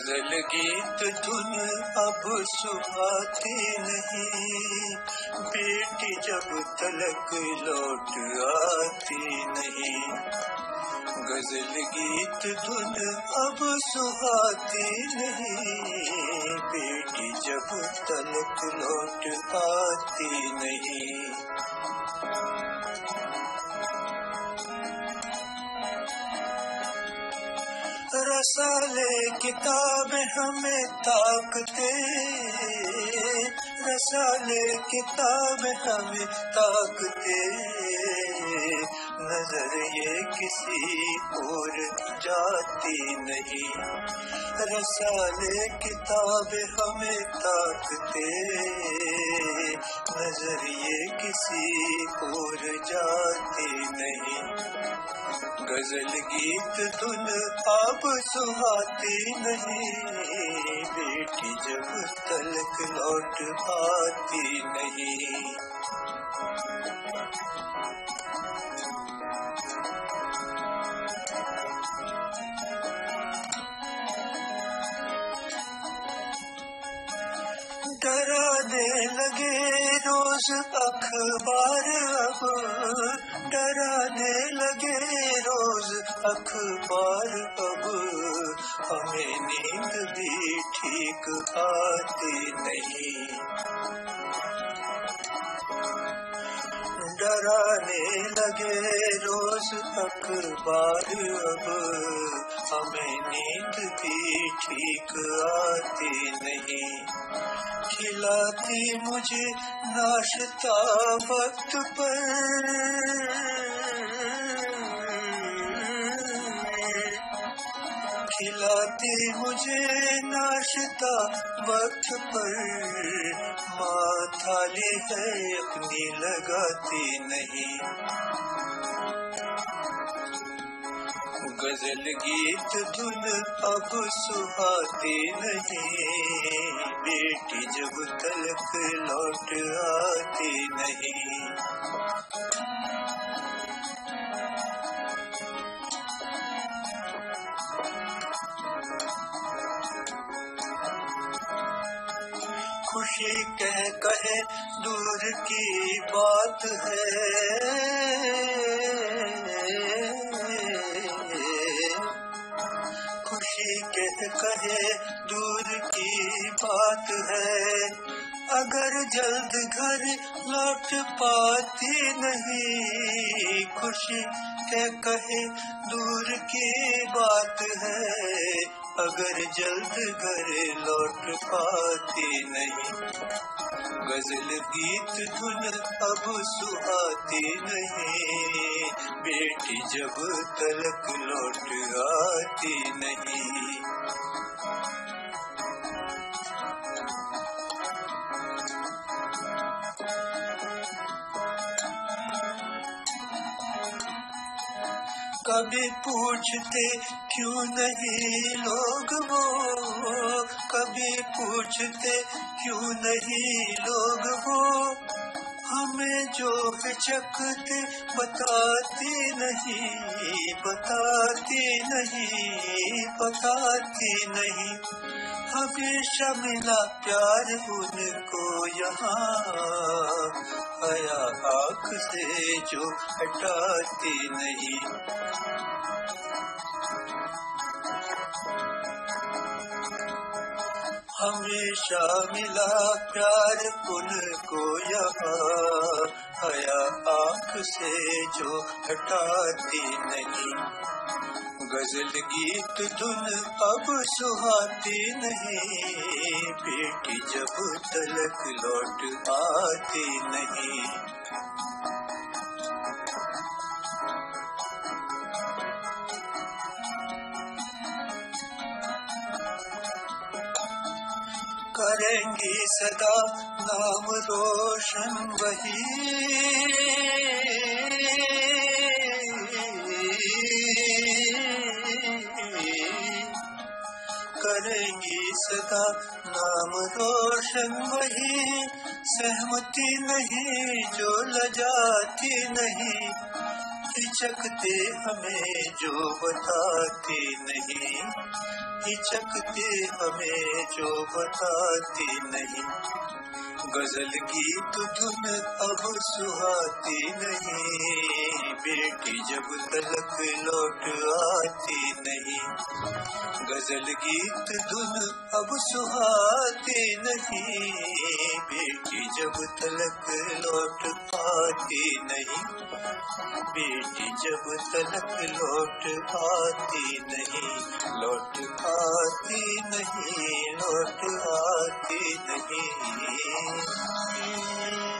गजल गीत धुन अब सुहाती नहीं, बेटी जब तलक लौट आती नहीं। गजल गीत धुन अब सुहाती नहीं, बेटी जब तलक लौट आती नहीं। रसाले किताबें हमें ताकते, रसाले किताबें हमें ताकते, नजर ये किसी और जाती नहीं। रसाले किताबें हमें ताकते, नजर ये किसी और जाती नहीं। गजल गीत धुन अब सुहाती नहीं, बेटी जब तलक लौट आती नहीं। डराने लगे रोज अखबार अब, डराने लगे रोज अखबार अब, हमें नींद भी ठीक आती नहीं। डराने लगे रोज अखबार अब, हमें नींद भी ठीक आती नहीं। खिलाती मुझे नाश्ता वक्त पर, खिलाती मुझे नाश्ता वक्त पर, माँ थाली है अपनी लगाती नहीं। गजल गीत धुन अब सुहाती नहीं, बेटी जब तलक लौट आती नहीं। खुशी कहे दूर की बात है, खुशी कहे दूर की बात है, अगर जल्द घर लौट पाती नहीं। खुशी कहे दूर की बात है, अगर जल्द घर लौट पाती नहीं। गजल गीत धुन अब सुहाती नहीं, बेटी जब तलक लौट आती नहीं। कभी पूछते क्यों नहीं लोग वो, कभी पूछते क्यों नहीं लोग वो, हमें जो हिचकते बताती नहीं, बताती नहीं, बताती नहीं। हमेशा मिला प्यार उनको यहाँ, आया आँख से जो हटाती नहीं। हमेशा मिला प्यार उनको यहाँ, आया आँख से जो हटाती नहीं। गजल गीत धुन अब सुहाती नहीं, बेटी जब तलक लौट आती नहीं। करेंगी सदा नाम रोशन वही, करेंगी सदा नाम रोशन वही, सहमति नहीं जो लजाती नहीं, हिचकते हमें जो बताती नहीं। हिचकते हमें जो बताती नहीं। गजल गीत धुन अब सुहाती नहीं, बेटी जब तलक लौट आती नहीं। गजल गीत धुन अब सुहाती नहीं, बेटी जब तलक लौट आती नहीं। बेटी जब तलक लौट आती नहीं, लौट आती नहीं, लौट आती नहीं।